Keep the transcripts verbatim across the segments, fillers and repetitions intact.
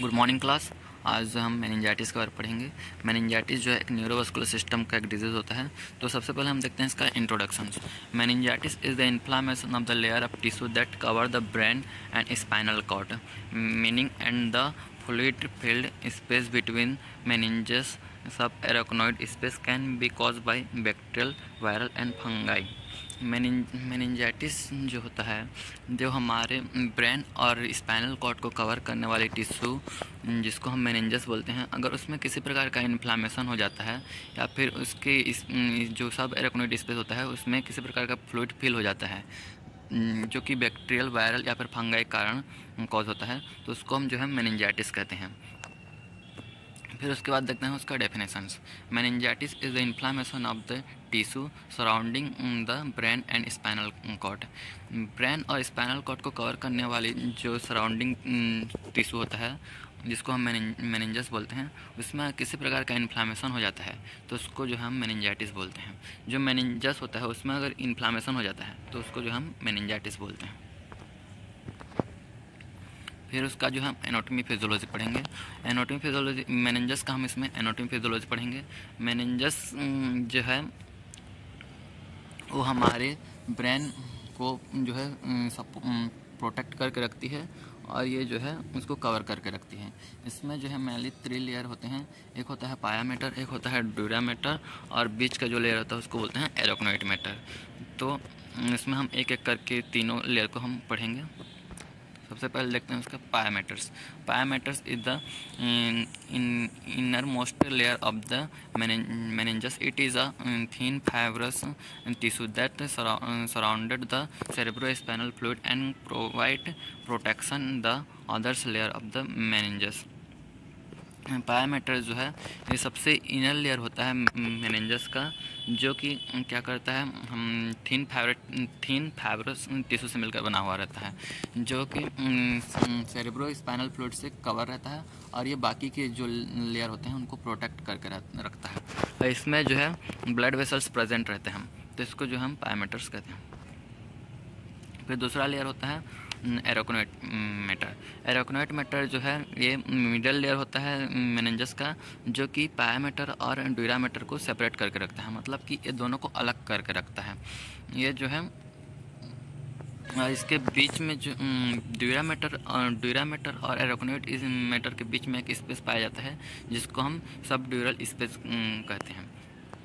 Good morning class. आज हम meningitis के बारे में पढ़ेंगे। मेनिंजाइटिस जो है एक न्यूरोवास्कुलर सिस्टम का एक डिजीज़ होता है। तो सबसे पहले हम देखते हैं इसका introduction. Meningitis is the inflammation of the layer of tissue that cover the brain and spinal cord, meaning and the fluid filled space between meninges sub arachnoid space can be cause by bacterial, viral and fungi. Meningitis जो होता है जो हमारे brain और spinal cord को cover करने वाले tissue जिसको हम मेनिंजस बोलते हैं, अगर उसमें किसी प्रकार का इन्फ्लामेशन हो जाता है या फिर उसके इस जो सब एराकोनॉइड स्पेस होता है उसमें किसी प्रकार का फ्लूइड फिल हो जाता है जो कि बैक्टीरियल, वायरल या फिर फंगाई के कारण कॉज होता है, तो उसको हम जो है मेनिंजाइटिस कहते हैं। फिर उसके बाद देखते हैं उसका definitions. Meningitis is the inflammation of the tissue surrounding the brain and spinal cord. Brain और स्पाइनल कॉर्ड को कवर करने वाली जो सराउंडिंग टिश्यू होता है जिसको हम मेनिंजस बोलते हैं, उसमें किसी प्रकार का इन्फ्लामेशन हो जाता है तो उसको जो हम मेनिंजाइटिस बोलते हैं। जो मेनिंजस होता है उसमें अगर इन्फ्लामेशन हो जाता है तो उसको जो हम मेनिंजाइटिस बोलते हैं। फिर उसका जो हम एनाटॉमी फिजियोलॉजी पढ़ेंगे। एनाटॉमी फिजियोलॉजी मेनिंजस का हम इसमें एनाटॉमी फिजियोलॉजी पढ़ेंगे। मेनिंजस जो है वो हमारे ब्रेन को जो है सब प्रोटेक्ट करके रखती है और ये जो है उसको कवर करके रखती है। इसमें जो है मेनली थ्री लेयर होते हैं, एक होता है पाया मैटर, एक होता है ड्यूरा मैटर और बीच का जो लेयर होता है उसको बोलते हैं एराकोनॉइड मैटर। तो इसमें हम एक एक करके तीनों लेयर को हम पढ़ेंगे। सबसे पहले देखते हैं उसका pia maters. Pia maters is the inner most layer of the meninges. It is a thin fibrous tissue that surrounded the cerebrospinal fluid and provide protection the others layer of the meninges। Pia mater जो है ये सबसे inner layer होता है मेनिंजस का, जो कि क्या करता है हम thin fiber thin fibrous tissue से मिलकर बना हुआ रहता है, जो कि सेरेब्रो स्पाइनल फ्लूइड से कवर रहता है और ये बाकी के जो लेयर होते हैं उनको प्रोटेक्ट करके रखता है। और इसमें जो है ब्लड वेसल्स प्रेजेंट रहते हैं, तो इसको जो हम पाया मैटर्स कहते हैं। फिर दूसरा लेयर होता है एराकोनॉइड मैटर। एराकोनॉइड मैटर जो है ये मिडल लेयर होता है मेनिंजस का, जो कि पाया मैटर और ड्यूरा मैटर को सेपरेट करके रखता है, मतलब कि ये दोनों को अलग करके रखता है। ये जो है इसके बीच में जो ड्यूरा मैटर और ड्यूरा मैटर और एराकोनॉइड इस मैटर के बीच में एक स्पेस पाया जाता है जिसको हम सब ड्यूरल स्पेस कहते हैं।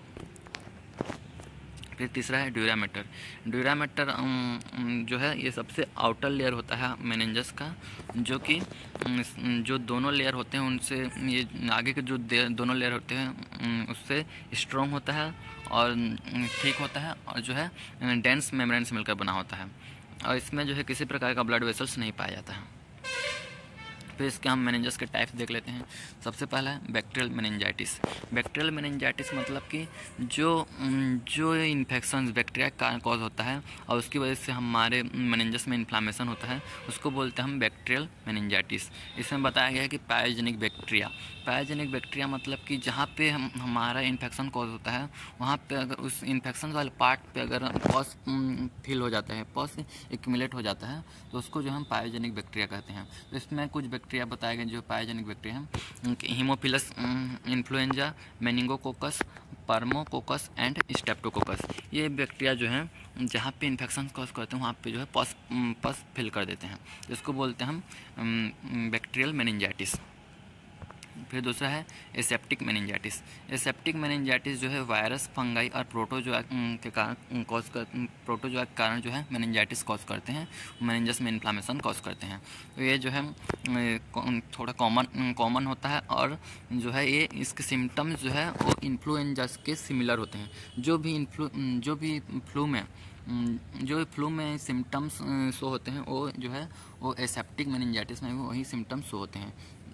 फिर तीसरा है ड्यूरा मैटर। ड्यूरा मैटर जो है ये सबसे आउटर लेयर होता है मेनिंजस का, जो कि जो दोनों लेयर होते हैं उनसे ये आगे के जो दोनों लेयर होते हैं उससे स्ट्रॉन्ग होता है और ठीक होता है और जो है डेंस मेम्ब्रेन से मिलकर बना होता है और इसमें जो है किसी प्रकार का ब्लड वेसल्स नहीं पाया जाता है। फिर इसके हम मेनिंजस के टाइप्स देख लेते हैं। सबसे पहला है बैक्टीरियल मेनिंजाइटिस। बैक्टीरियल मेनिंजाइटिस मतलब कि जो जो इन्फेक्शन बैक्टीरिया का कॉज होता है और उसकी वजह से हमारे मेनिंजस में इन्फ्लामेशन होता है उसको बोलते हैं हम बैक्टीरियल मेनिंजाइटिस। इसमें बताया गया है कि पायोजेनिक बैक्टीरिया पायोजेनिक बैक्टीरिया मतलब कि जहाँ पे हम हमारा इन्फेक्शन कॉज होता है वहाँ पे अगर उस इन्फेक्शन वाले पार्ट पे अगर पॉस फिल हो जाता है, पॉस एक्यूमुलेट हो जाता है, तो उसको जो हम पायोजेनिक बैक्टीरिया कहते हैं। तो इसमें कुछ बैक्टीरिया बताए गए जो पायोजेनिक बैक्टीरिया हैं, haemophilus influenza, meningococcus, pneumococcus and streptococcus. ये बैक्टीरिया जो हैं जहाँ पे इन्फेक्शन कॉज करते हैं वहाँ पे जो है पॉस पॉस फिल कर देते हैं, इसको बोलते हैं हम बैक्टीरियल मेनिंजाइटिस। फिर दूसरा है एसेप्टिक मेनिंजाइटिस। एसेप्टिक मेनिंजाइटिस जो है वायरस, फंगाई और प्रोटोजोआ के कारण कॉज कर प्रोटोजोआ के कारण जो है मेनिंजाइटिस कॉज करते हैं, मेनिंजस में इन्फ्लामेशन कॉज करते हैं। तो ये जो है थोड़ा कॉमन कॉमन होता है और जो है ये इसके सिम्टम्स जो है वो इन्फ्लुएंजा के सिमिलर होते हैं। जो भी इन्फ्लू जो भी फ्लू में जो फ्लू में सिम्टम्स शो होते हैं वो जो है वो एसेप्टिक मेनिंजाइटिस में भी वही सिम्टम्स शो होते हैं।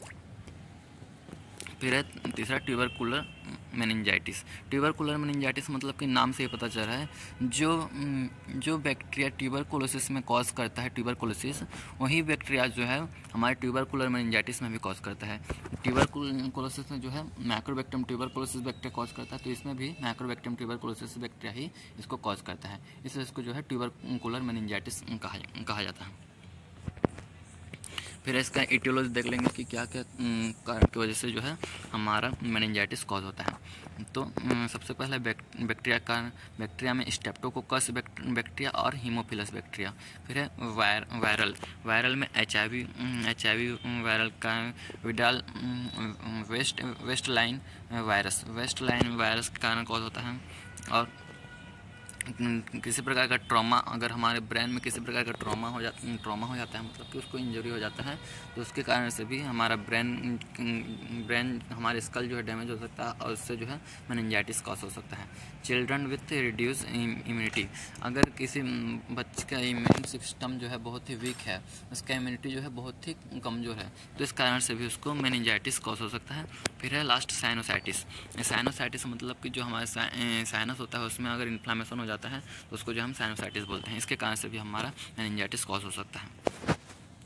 फिर है तीसरा ट्यूबरकुलर मेनिंजाइटिस। ट्यूबरकुलर मेनिंजाइटिस मतलब कि नाम से ही पता चल रहा है जो जो बैक्टीरिया ट्यूबरकुलोसिस में कॉज करता है ट्यूबरकुलोसिस, वही बैक्टीरिया जो है हमारे ट्यूबरकुलर मेनिंजाइटिस में भी कॉज करता है। ट्यूबरकुलोसिस में जो है माइक्रोबैक्टीरियम ट्यूबरकुलोसिस बैक्टीरिया कॉज करता है, तो इसमें भी माइक्रोबैक्टीरियम ट्यूबरकुलोसिस बैक्टीरिया ही इसको कॉज करता है, इसलिए इसको जो है ट्यूबरकुलर मेनिंजाइटिस कहा कहा जाता है। फिर इसका इटियोलॉजी देख लेंगे कि क्या क्या कारण की वजह से जो है हमारा मेनिंजाइटिस कॉज होता है। तो सबसे पहले बैक्टीरिया का बैक्टीरिया में स्टेप्टोकोकस बैक्टीरिया और हीमोफिलस बैक्टीरिया। फिर है वायर वायरल वायरल में H I V H I we viral का Widal waste waste line virus waste line virus के कारण कॉज होता है। और किसी प्रकार का ट्रॉमा, अगर हमारे ब्रेन में किसी प्रकार का ट्रॉमा हो जाता ट्रॉमा हो जाता है मतलब कि उसको इंजरी हो जाता है, तो उसके कारण से भी हमारा ब्रेन ब्रेन हमारे स्कल जो है डैमेज हो सकता है और उससे जो है मेनिंजाइटिस कॉज हो सकता है। चिल्ड्रन विथ रिड्यूस इम्यूनिटी, अगर किसी बच्चे का इम्यून सिस्टम जो है बहुत ही वीक है, उसका इम्यूनिटी जो है बहुत ही कमज़ोर है, तो इस कारण से भी उसको मेनिंजाइटिस कॉज हो सकता है। फिर है लास्ट साइनोसाइटिस। साइनोसाइटिस मतलब कि जो हमारे साइनस होता है उसमें अगर इन्फ्लामेशन हो जाता है तो उसको जो हम साइनोसाइटिस बोलते हैं। इसके कारण से भी हमारा मेनिंजाइटिस कॉज हो सकता है।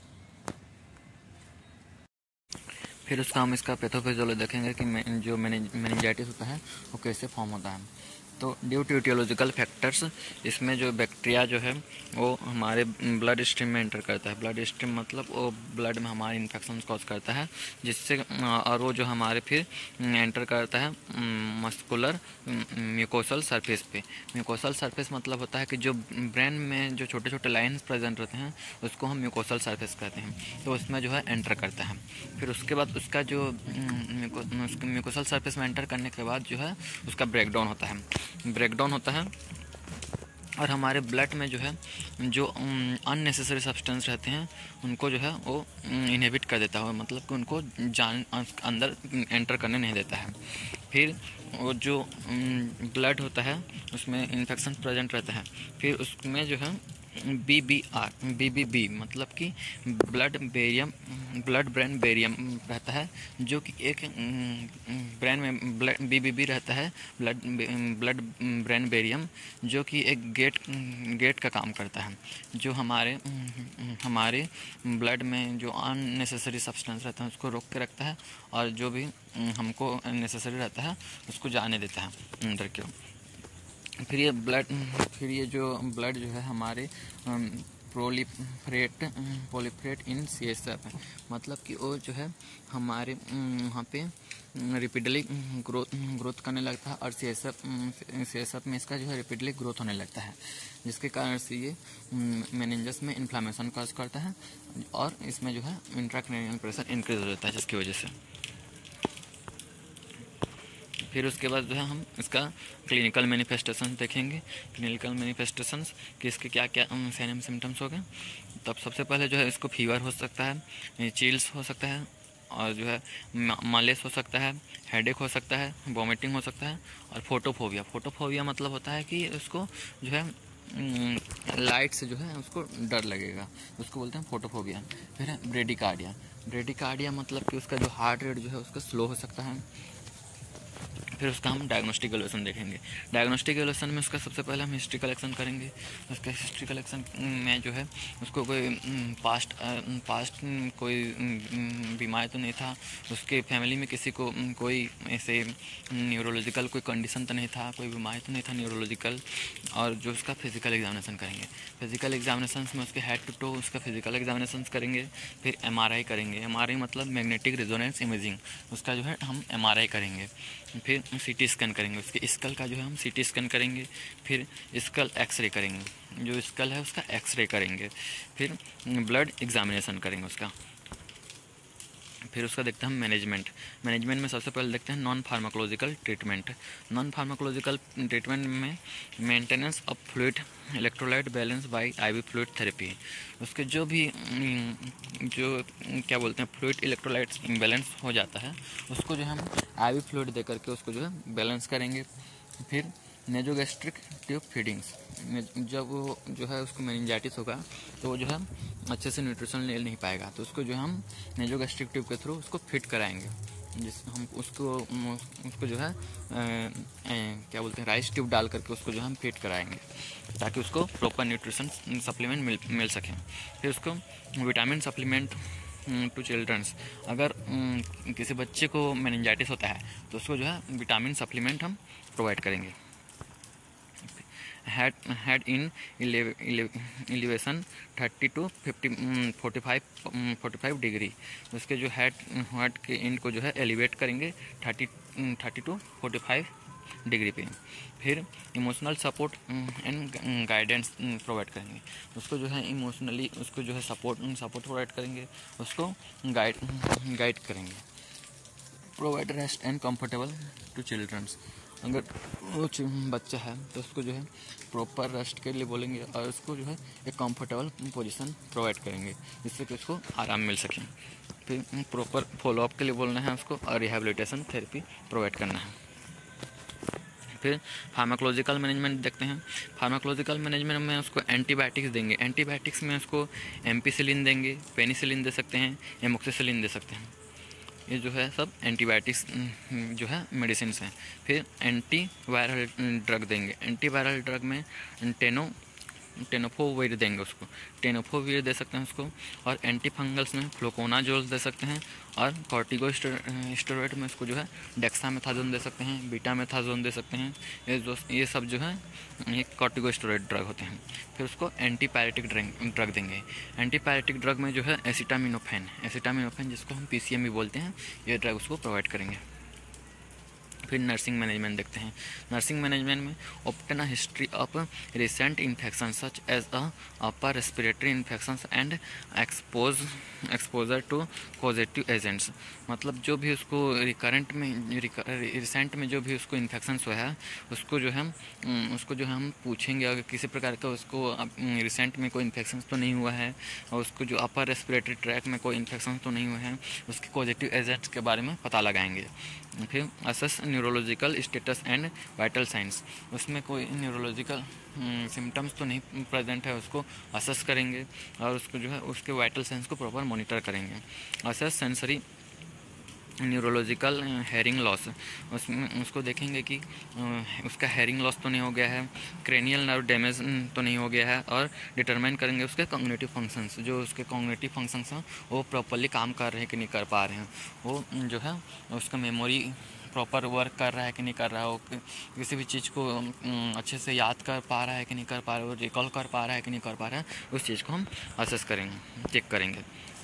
फिर उसका हम इसका पैथोफिजियोलॉजी देखेंगे कि जो मेनिंजाइटिस होता है वो कैसे फॉर्म होता है। तो ड्यू टू इटियोलॉजिकल फैक्टर्स, इसमें जो बैक्टीरिया जो है वो हमारे ब्लड स्ट्रीम में एंटर करता है। ब्लड स्ट्रीम मतलब वो ब्लड में हमारे इन्फेक्शन कॉज करता है, जिससे और वो जो हमारे फिर एंटर करता है मस्कुलर म्यूकोसल सरफेस पे। म्यूकोसल सरफेस मतलब होता है कि जो ब्रेन में जो छोटे छोटे लाइन्स प्रेजेंट रहते हैं उसको हम म्यूकोसल सरफेस कहते हैं, तो उसमें जो है एंटर करता है। फिर उसके बाद उसका जो म्यूकोसल सरफेस में एंटर करने के बाद जो है उसका ब्रेकडाउन होता है ब्रेकडाउन होता है और हमारे ब्लड में जो है जो अननेसेसरी सब्सटेंस रहते हैं उनको जो है वो इनहिबिट कर देता है, मतलब कि उनको जान अंदर एंटर करने नहीं देता है। फिर वो जो ब्लड होता है उसमें इन्फेक्शन प्रेजेंट रहता है, फिर उसमें जो है B B R B B B मतलब कि blood barrier blood brain barrier रहता है, जो कि एक ब्रेन में ब्लड बी बी बी रहता है ब्लड ब्लड ब्रेन बैरियम, जो कि एक गेट गेट का काम करता है, जो हमारे हमारे ब्लड में जो अननेसेसरी सब्सटेंस रहता है उसको रोक के रखता है और जो भी हमको नेसेसरी रहता है उसको जाने देता है अंदर की। फिर ये ब्लड फिर ये जो ब्लड जो है हमारे proliferate proliferate in C S F, मतलब कि वो जो है हमारे वहाँ पे रिपीटली ग्रोथ ग्रोथ करने लगता है और C S F C S F में इसका जो है रिपीटली ग्रोथ होने लगता है, जिसके कारण से ये मेनिंजस में इन्फ्लामेशन कॉज करता है और इसमें जो है इंट्राक्रैनियल प्रेशर इंक्रीज हो जाता है, जिसकी वजह से। फिर उसके बाद जो है हम इसका क्लिनिकल मैनिफेस्टेशन देखेंगे। क्लिनिकल मैनिफेस्टेशंस कि इसके क्या क्या साइन सिम्टम्स हो गए। तब सबसे पहले जो है इसको फीवर हो सकता है, चिल्स हो सकता है और जो है मालेस हो सकता है, हेडेक हो सकता है, वॉमिटिंग हो सकता है और फोटोफोबिया। फोटोफोबिया मतलब होता है कि उसको जो है लाइट से जो है उसको डर लगेगा, उसको बोलते हैं फोटोफोबिया। फिर है ब्रेडिकार्डिया। ब्रेडिकार्डिया मतलब कि उसका जो हार्ट रेट जो है उसका स्लो हो सकता है। फिर उसका हम डायग्नोस्टिक एवल्यूशन देखेंगे। डायग्नोस्टिक एवल्यूशन में उसका सबसे पहले हम हिस्ट्री कलेक्शन करेंगे। उसका हिस्ट्री कलेक्शन में जो है उसको कोई पास्ट पास्ट कोई बीमारी तो नहीं था, उसके फैमिली में किसी को कोई ऐसे न्यूरोलॉजिकल कोई कंडीशन तो नहीं था, कोई बीमारी तो नहीं था न्यूरोलॉजिकल। और जो उसका फिजिकल एग्जामिनेशन करेंगे। फिजिकल एग्जामिनेशन में उसके हेड टू टो उसका फिजिकल एग्जामिनेशन करेंगे। फिर एम आर आई करेंगे। एम आर आई मतलब मैग्नेटिक रेजोनेंस इमेजिंग, उसका जो है हम एम आर आई करेंगे। फिर सीटी स्कैन करेंगे, उसके स्कल का जो है हम सीटी स्कैन करेंगे। फिर स्कल एक्सरे करेंगे, जो स्कल है उसका एक्सरे करेंगे। फिर ब्लड एग्जामिनेशन करेंगे उसका। फिर उसका देखते हैं हम मैनेजमेंट। मैनेजमेंट में सबसे पहले देखते हैं non pharmacological treatment. Non pharmacological treatment में maintenance of fluid electrolyte balance by IV fluid therapy. उसके जो भी जो क्या बोलते हैं फ्लूइड इलेक्ट्रोलाइट्स इम्बैलेंस हो जाता है उसको जो हम आईवी फ्लूइड दे करके उसको जो है बैलेंस करेंगे। फिर नेजोगैस्ट्रिक ट्यूब फीडिंग्स, जब वो जो है उसको मेनिंजाइटिस होगा तो वो जो है अच्छे से न्यूट्रिशन ले नहीं पाएगा, तो उसको जो हम नेजोगैस्ट्रिक ट्यूब के थ्रू उसको फिट कराएंगे, जिस हम उसको उसको जो है ए, ए, क्या बोलते हैं राइस ट्यूब डाल करके उसको जो हम फिट कराएंगे ताकि उसको प्रॉपर न्यूट्रिशन सप्लीमेंट मिल मिल सके। फिर उसको विटामिन सप्लीमेंट टू चिल्ड्रंस, अगर किसी बच्चे को मेनिंजाइटिस होता है तो उसको जो है विटामिन सप्लीमेंट हम प्रोवाइड करेंगे। Head head in elevation thirty to fifty forty five forty five degree. उसके जो हेड हेड के एंड को जो है एलिवेट करेंगे thirty thirty to forty five degree पे। फिर emotional support and guidance provide करेंगे। उसको जो है इमोशनली उसको जो है सपोर्ट सपोर्ट प्रोवाइड करेंगे, उसको गाइड गाइड करेंगे। Provide rest and comfortable to childrens. अगर वो बच्चा है तो उसको जो है प्रॉपर रेस्ट के लिए बोलेंगे और उसको जो है एक कंफर्टेबल पोजीशन प्रोवाइड करेंगे जिससे कि उसको आराम मिल सके। फिर प्रॉपर फॉलोअप के लिए बोलना है उसको और रिहेबिलिटेशन थेरेपी प्रोवाइड करना है। फिर फार्माकोलॉजिकल मैनेजमेंट देखते हैं। फार्माकोलॉजिकल मैनेजमेंट में उसको एंटीबायोटिक्स देंगे। एंटीबायोटिक्स में उसको एम्पिसिलिन देंगे, पेनिसिलिन दे सकते हैं, एमोक्सिसिलिन दे सकते हैं। ये जो है सब एंटीबायोटिक्स जो है मेडिसिन हैं। फिर एंटी वायरल ड्रग देंगे। एंटी वायरल ड्रग में टेनो टेनोफोवीर देंगे उसको, टेनोफोवीर दे सकते हैं उसको। और एंटी फंगल्स में फ्लुकोनाजोल दे सकते हैं। और कॉर्टिकोस्टेरॉइड में उसको जो है डेक्सामेथाजोन दे सकते हैं, बीटामेथाजोन दे सकते हैं। ये जो ये सब जो है ये कॉर्टिकोस्टेरॉइड ड्रग होते हैं। फिर उसको एंटीपायरेटिक ड्रग ड्रग देंगे। एंटीपायरेटिक ड्रग में जो है एसिटामिनोफेन एसिटामिनोफेन जिसको हम पी सी एम भी बोलते हैं, ये ड्रग उसको प्रोवाइड करेंगे। फिर नर्सिंग मैनेजमेंट देखते हैं। नर्सिंग मैनेजमेंट में obtain a history of recent infection such as a upper respiratory infections and expose exposure to positive agents. मतलब जो भी उसको रिकरेंट में रिसेंट में जो भी उसको इन्फेक्शन हुआ है उसको जो है उसको जो है हम पूछेंगे अगर किसी प्रकार का उसको रिसेंट में कोई इन्फेक्शन तो नहीं हुआ है और उसको जो अपर रेस्पिरेटरी ट्रैक में कोई इन्फेक्शन तो नहीं हुआ है, उसके पॉजिटिव एजेंट्स के बारे में पता लगाएंगे। फिर assess neurological status and vital signs. उसमें कोई न्यूरोलॉजिकल सिम्टम्स तो नहीं प्रेजेंट है, उसको असेस करेंगे और उसको जो है उसके वाइटल साइंस को प्रॉपर मॉनिटर करेंगे। Assess sensory neurological hearing loss, उसमें उसको देखेंगे कि उसका हेयरिंग लॉस तो नहीं हो गया है, क्रेनियल नर्व डैमेज तो नहीं हो गया है। और डिटरमाइन करेंगे उसके कॉग्निटिव फंक्शंस, जो उसके कॉग्निटिव फंक्शंस हैं वो प्रॉपरली काम कर रहे हैं कि नहीं कर पा रहे हैं, वो जो है उसका मेमोरी प्रॉपर वर्क कर रहा है कि नहीं कर रहा है, वो किसी भी चीज़ को अच्छे से याद कर पा रहा है कि नहीं कर पा रहा है, वो रिकॉल कर पा रहा है कि नहीं कर पा रहा है, उस चीज़ को हम असेस करेंगे, चेक करेंगे।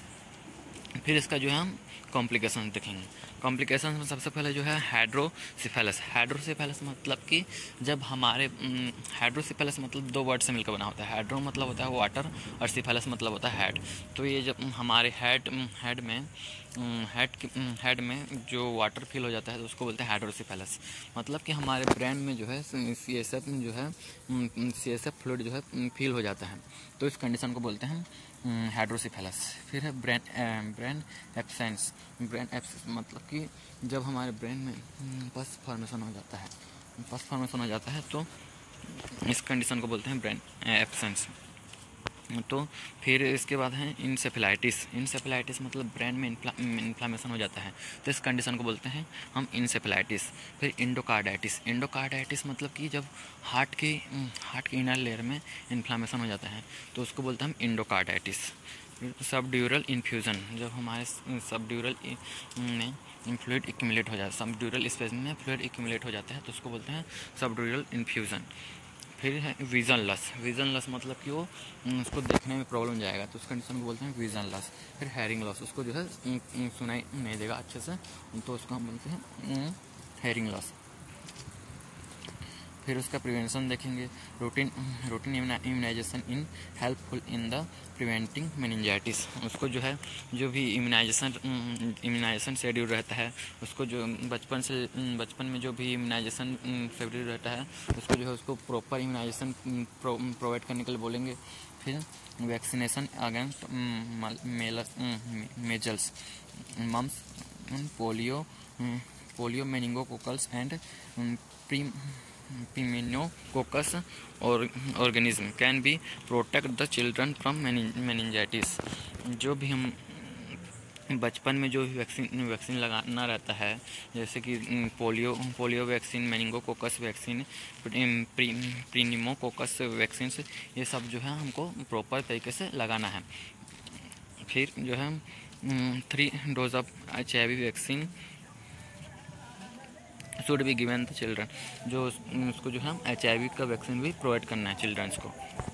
फिर इसका जो है हम कॉम्प्लिकेशन देखेंगे। कॉम्प्लिकेशन में सबसे पहले जो है हाइड्रोसिफेलस। हाइड्रोसिफेलस मतलब कि जब हमारे हाइड्रोसिफेलस मतलब दो वर्ड से मिलकर बना होता है। हाइड्रो मतलब होता है वाटर और सिफेलस मतलब होता है हेड। तो ये जब हमारे हेड हेड में हेड हेड में जो वाटर फिल हो जाता है तो उसको बोलते हैं हाइड्रोसिफेलस। मतलब कि हमारे ब्रेन में जो है सी एस एफ जो है सी एस एफ फ्लूइड जो है फिल हो जाता है, तो इस कंडीशन को बोलते हैं हाइड्रोसिफेलस। फिर है brain brain abscess. Brain abscess मतलब कि जब हमारे ब्रेन में पस फॉर्मेशन हो जाता है पस फॉर्मेशन हो जाता है तो इस कंडीशन को बोलते हैं ब्रेन एब्सेंस। तो फिर इसके बाद है इंसेफेलाइटिस। इंसेफेलाइटिस मतलब ब्रेन में इन्फ्लामेशन हो जाता है, तो इस कंडीशन को बोलते हैं हम इंसेफेलाइटिस। फिर इंडोकार्डाइटिस। इंडोकार्डाइटिस मतलब कि जब हार्ट की हार्ट की इनर लेयर में इन्फ्लामेशन हो जाता है तो उसको बोलते हैं हम इंडोकार्डाइटिस। फिर सबड्यूरल इन्फ्यूज़न, जब हमारे सबड्यूरल में फ्लूइड एक्यूमुलेट हो जाता है, सबड्यूरल स्पेस में फ्लूइड एक्यूमुलेट हो जाता है तो उसको बोलते हैं सबड्यूरल इन्फ्यूज़न। फिर है विज़न लॉस। विज़न लॉस मतलब कि वो उसको देखने में प्रॉब्लम जाएगा तो उस कंडीशन को बोलते हैं विज़न लॉस। फिर हेयरिंग लॉस, उसको जो है सुनाई नहीं देगा अच्छे से तो उसको हम बोलते हैं हेयरिंग लॉस। फिर उसका प्रिवेंशन देखेंगे। Routine routine immunisation in helpful in the preventing meningitis. उसको जो है जो भी इम्यूनाइजेशन इम्यूनाइजेशन शेड्यूल रहता है उसको जो बचपन से बचपन में जो भी इम्यूनाइजेशन शेड्यूल रहता है उसको जो है उसको प्रॉपर इम्यूनाइजेशन प्रोवाइड करने के लिए बोलेंगे। फिर vaccination against measles, mumps, polio polio meningococcals and प्री Pneumococcus और organism can be protect the children from meningitis। जो भी हम बचपन में जो भी वैक्सीन वैक्सीन लगाना रहता है जैसे कि polio polio vaccine, meningococcus vaccine, pneumococcus vaccine, ये सब जो है हमको प्रॉपर तरीके से लगाना है। फिर जो है three dose of H I V vaccine should be given the children, जो उस- उसको जो है एच आई वी का वैक्सीन भी प्रोवाइड करना है चिल्ड्रंस को।